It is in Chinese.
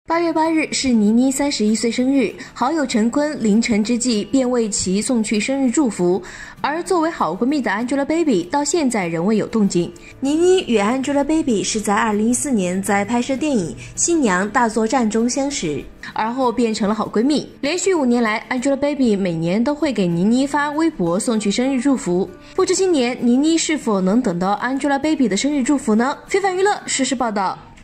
8月8日是倪妮31岁生日，好友陈坤凌晨之际便为其送去生日祝福，而作为好闺蜜的 Angelababy 到现在仍未有动静。倪妮与 Angelababy 是在2014年在拍摄电影《新娘大作战》中相识，而后变成了好闺蜜。连续5年来 ，Angelababy 每年都会给倪妮发微博送去生日祝福。不知今年倪妮是否能等到 Angelababy 的生日祝福呢？非凡娱乐实时报道。